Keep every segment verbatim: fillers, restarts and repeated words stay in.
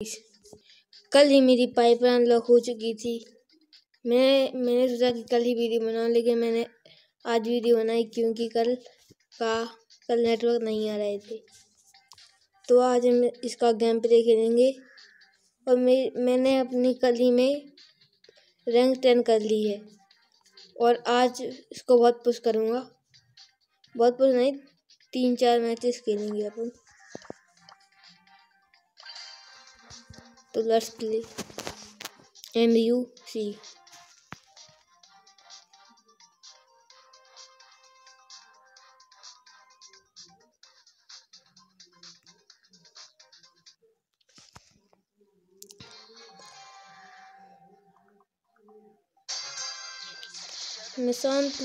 कल ही मेरी pipeline unlock हो चुकी थी। मैं मैंने सोचा कि कल ही वीडियो बनाऊं, लेकिन मैंने आज वीडियो बनाई क्योंकि कल का कल नेटवर्क नहीं आ रहे थे। तो आज हम इसका गेम प्ले खेलेंगे और मैं मैंने अपनी कल ही में रैंक टेन कर ली है और आज इसको बहुत पुश करूँगा। बहुत पुश नहीं, तीन चार मैचेस खेलेंगे अपन। तो let's play M U C. मैं शांत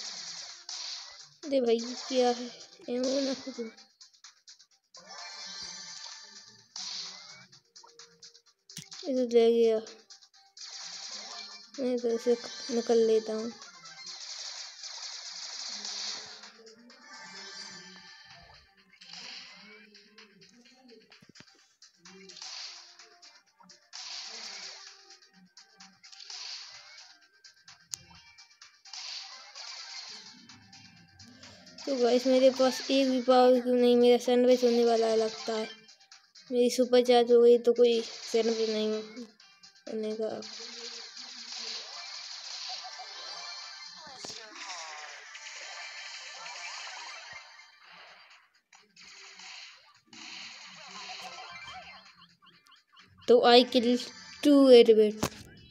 दे भाई, क्या है एमो ना खुद इसे ले गया। मैं तो इसे निकल लेता हूँ। तो गाइस मेरे पास एक भी पावर क्यों नहीं, मेरा सैंडविच होने वाला है लगता है। मेरी सुपर चार्ज हो गई तो कोई सैंडविच नहीं बनेगा। तो I kill two eight bit.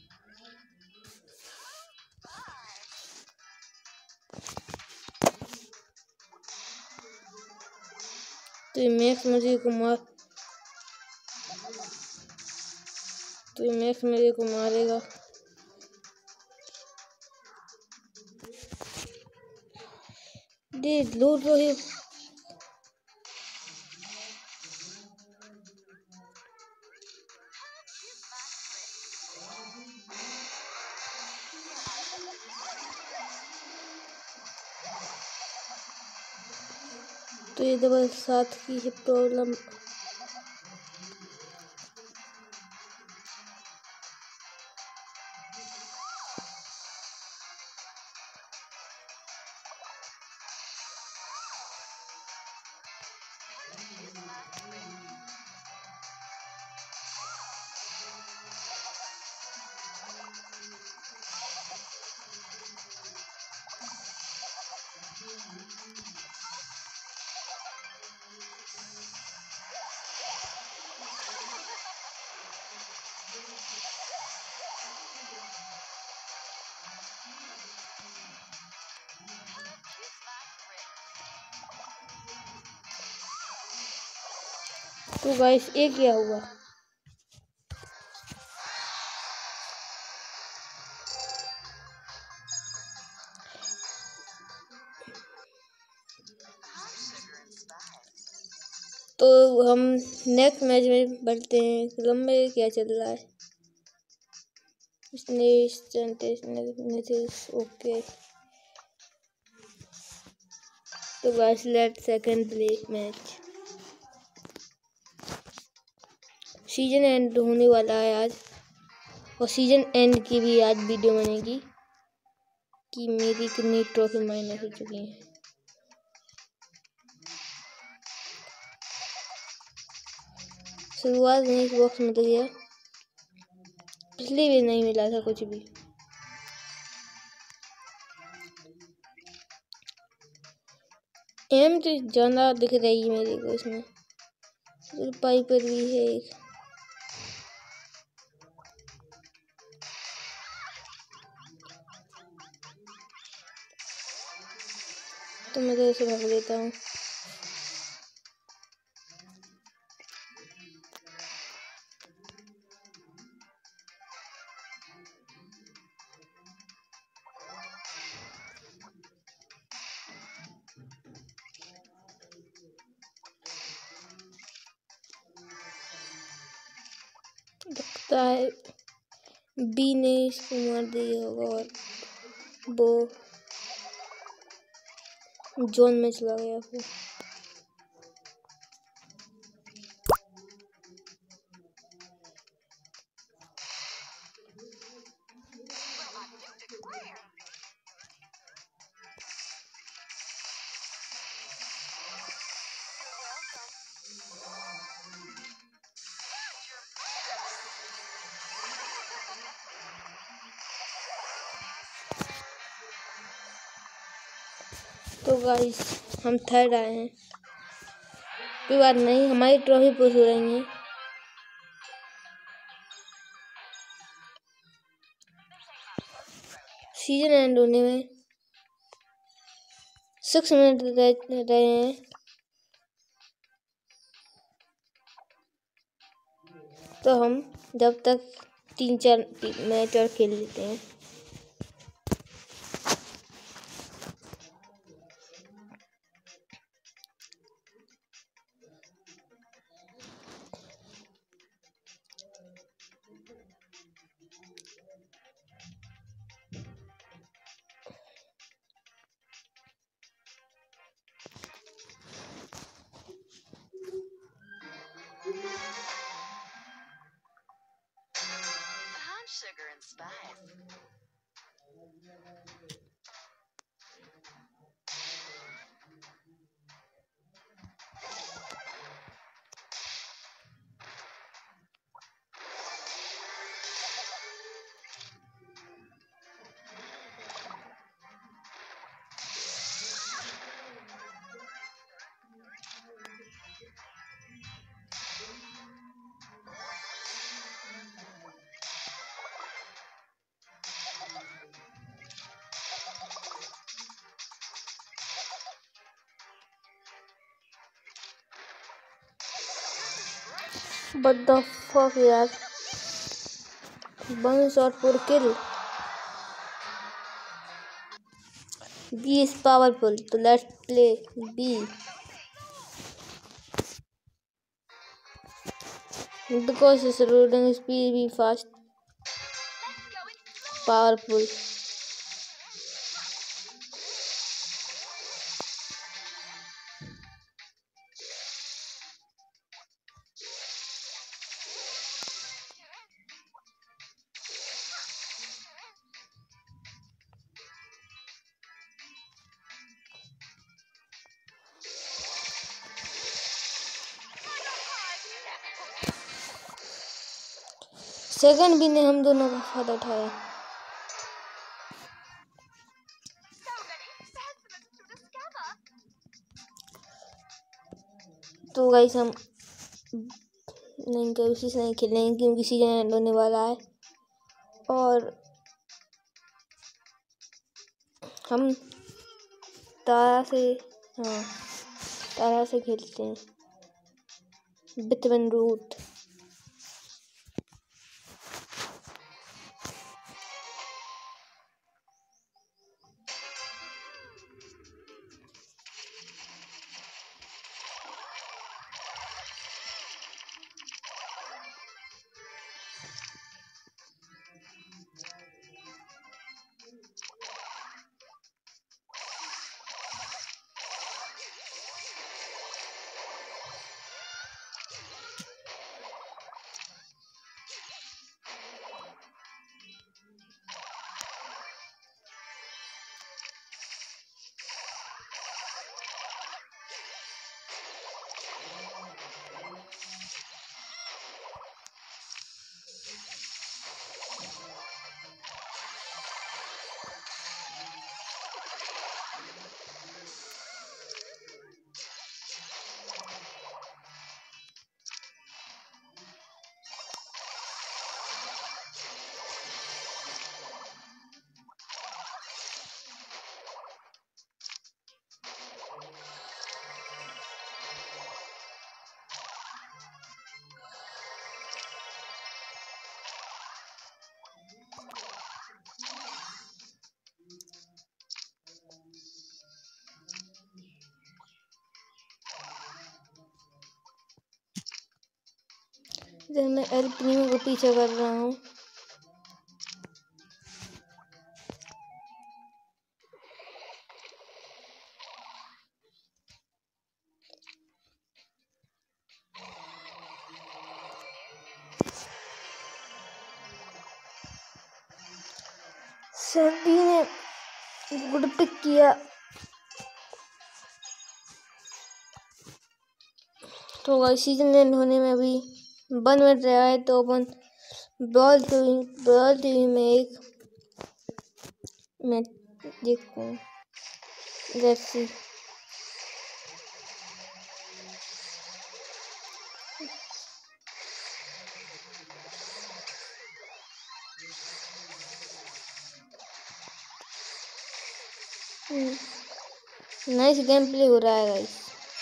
तो मैक्स मुझे को मार तो मैक्स मेरे को मारेगा। दे लूट रहे। तो ये डबल साथ की है प्रॉब्लम। तो गाइस ये क्या हुआ? तो हम नेक्स्ट मैच में बढ़ते हैं। लंबे क्या चल रहा है ओके। तो guys let second play match. Season end होने वाला है आज और सीजन एंड की भी आज वीडियो बनेगी कि मेरी कितनी ट्रॉफी माइनस हो चुकी हैं। शुरुआत में एक बॉक्स मिल गया, पिछले भी नहीं मिला था कुछ भी। एम तो ज़्यादा दिख रही है मेरे को इसमें। पाइपर भी है एक। तो मैं तो इसे भाग देता हूँ। लगता है बी ने इसको मार दिया होगा और वो जोन में चला गया फिर। तो गाइस हम थर्ड आए हैं। कोई बात नहीं, हमारी ट्रॉफी पुश हो रही है। सीजन एंड होने में सिक्स मिनट रह रहे हैं। तो हम जब तक तीन चार मैच और खेल लेते हैं। Sugar and spice. What the fuck यार, one shot for kill. B is powerful, तो let's play B. Because his loading speed be fast, powerful. Second भी ने हम दोनों का फायदा उठाया। तो गाइस हम नहीं कभी से नहीं खेलेंगे क्योंकि सीजन एंड होने वाला है और हम तारा से हाँ तारा से खेलते हैं। बिटवन रूट इधर मैं एल प्रीमो को पीछे कर रहा हूँ। सर्दी ने गुड पिक किया। तो गाइस सीजन एंड होने में अभी वन मिनट रहा है तो अपन बॉल टीवी बॉल टीवी में एक मैच देखते हैं। Let's see. Nice game play हो रहा है गाइस।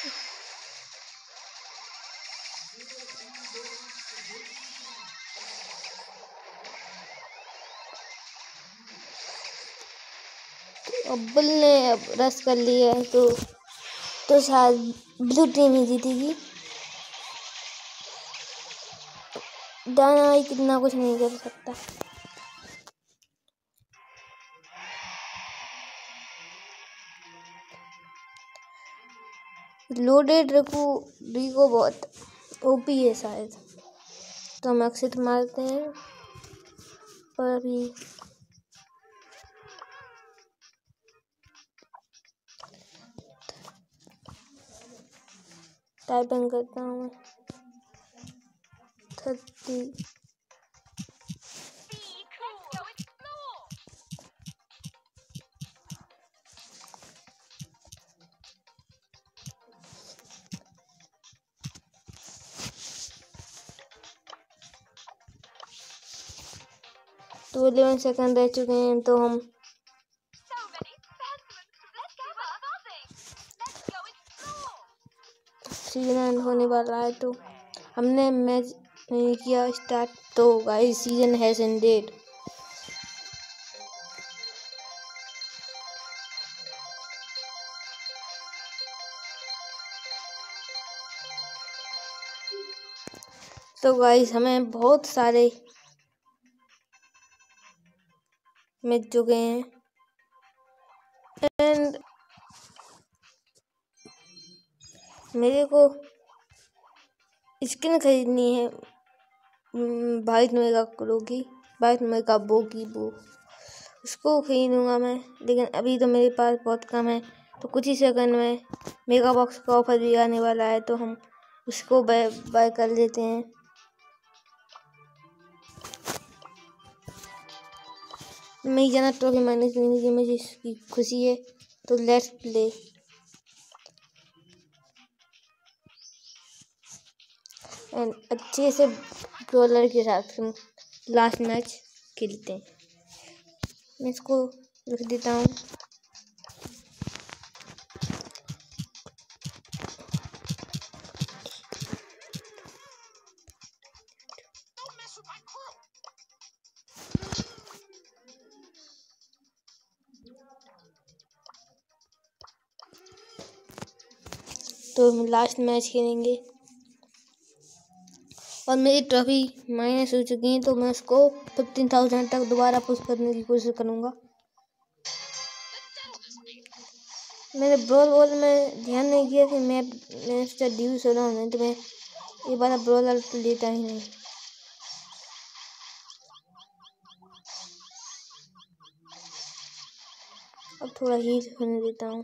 अब्बल ने अब रस कर लिया है तो तो शायद ब्लू टीम ही जीतेगी। डायनामाइट कितना कुछ नहीं कर सकता। लोडेड रिको रिको बहुत ओपी है शायद, तो हम एक्सिट मारते हैं। और अभी टाइपिंग करता हूँ थर्टी। तो इलेवन सेकंड रह चुके हैं, तो हम सीजन एंड होने वाला है। तो हमने मैच नहीं किया स्टार्ट, तो गाइस सीजन हैज एंडेड। तो गाइस हमें बहुत सारे मिल चुके हैं एंड मेरे को स्किन खरीदनी है बाईस मेगा क्रो की, बाईस मेगा बो की वो उसको खरीदूंगा मैं। लेकिन अभी तो मेरे पास बहुत कम है, तो कुछ ही सेकंड में मेगा बॉक्स का ऑफर भी आने वाला है, तो हम उसको बाय बाय कर लेते हैं। मैं जाना ट्रॉफी माइनस लेने की मुझे इसकी खुशी है, तो लेट्स प्ले। एंड अच्छे से बॉलर के साथ लास्ट मैच खेलते हैं। मैं इसको रख देता हूँ। तो हम लास्ट मैच खेलेंगे और मेरी ट्रॉफी माइनस हो चुकी है, तो मैं उसको फिफ्टीन थाउजेंड तक दोबारा पुश करने की कोशिश करूँगा। मैंने ब्रॉल बॉल में ध्यान नहीं किया कि मैं मैं उसका ड्यूस हो रहा हूँ, नहीं तो मैं ये वाला ब्रॉलर तो लेता ही नहीं। अब थोड़ा हीट होने देता हूँ।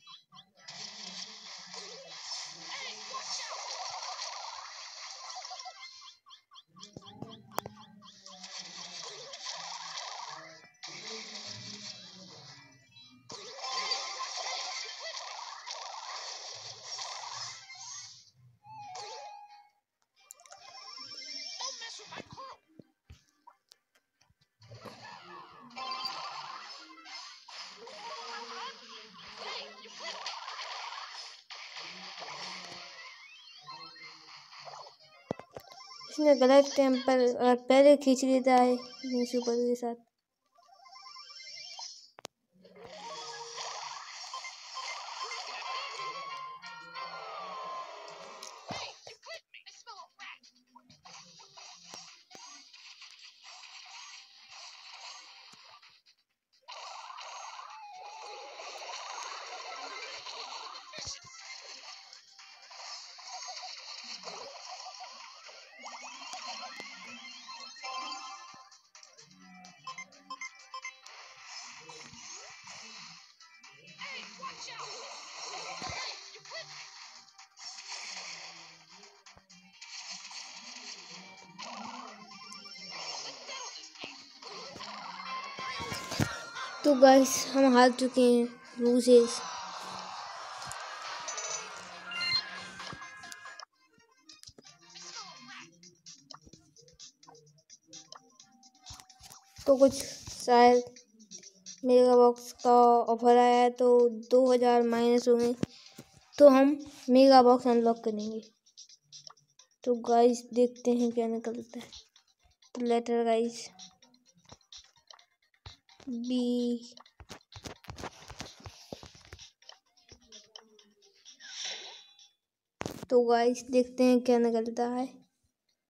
इसने गलत टाइम पर और पहले खींच लेता है सुपर के साथ। तो गाइस हम हार चुके हैं लूजेस। तो कुछ शायद मेगा बॉक्स का ऑफर आया है तो दो हज़ार माइनस होंगे तो हम मेगा बॉक्स अनलॉक करेंगे। तो गाइस देखते हैं क्या निकलता है। तो लेटर गाइस बी तो गाइस देखते हैं क्या निकलता है।